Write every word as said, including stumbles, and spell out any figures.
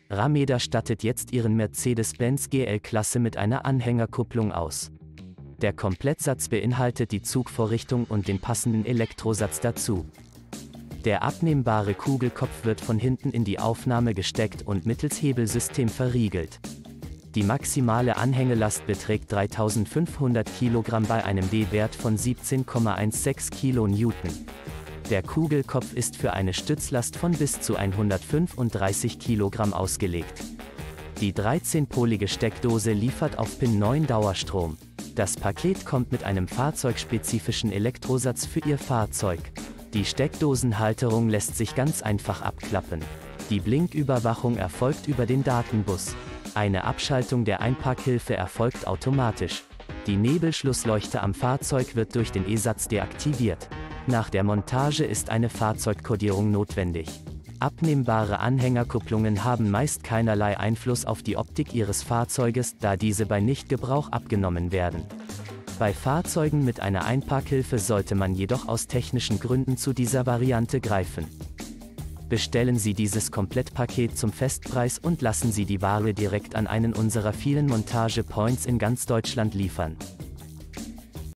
Rameda stattet jetzt ihren Mercedes-Benz G L-Klasse mit einer Anhängerkupplung aus. Der Komplettsatz beinhaltet die Zugvorrichtung und den passenden Elektrosatz dazu. Der abnehmbare Kugelkopf wird von hinten in die Aufnahme gesteckt und mittels Hebelsystem verriegelt. Die maximale Anhängelast beträgt dreitausendfünfhundert Kilogramm bei einem W-Wert von siebzehn Komma sechzehn Kilonewton. Der Kugelkopf ist für eine Stützlast von bis zu hundertfünfunddreißig Kilogramm ausgelegt. Die dreizehnpolige Steckdose liefert auf Pin neun Dauerstrom. Das Paket kommt mit einem fahrzeugspezifischen Elektrosatz für Ihr Fahrzeug. Die Steckdosenhalterung lässt sich ganz einfach abklappen. Die Blinküberwachung erfolgt über den Datenbus. Eine Abschaltung der Einparkhilfe erfolgt automatisch. Die Nebelschlussleuchte am Fahrzeug wird durch den E-Satz deaktiviert. Nach der Montage ist eine Fahrzeugkodierung notwendig. Abnehmbare Anhängerkupplungen haben meist keinerlei Einfluss auf die Optik Ihres Fahrzeuges, da diese bei Nichtgebrauch abgenommen werden. Bei Fahrzeugen mit einer Einparkhilfe sollte man jedoch aus technischen Gründen zu dieser Variante greifen. Bestellen Sie dieses Komplettpaket zum Festpreis und lassen Sie die Ware direkt an einen unserer vielen Montage-Points in ganz Deutschland liefern.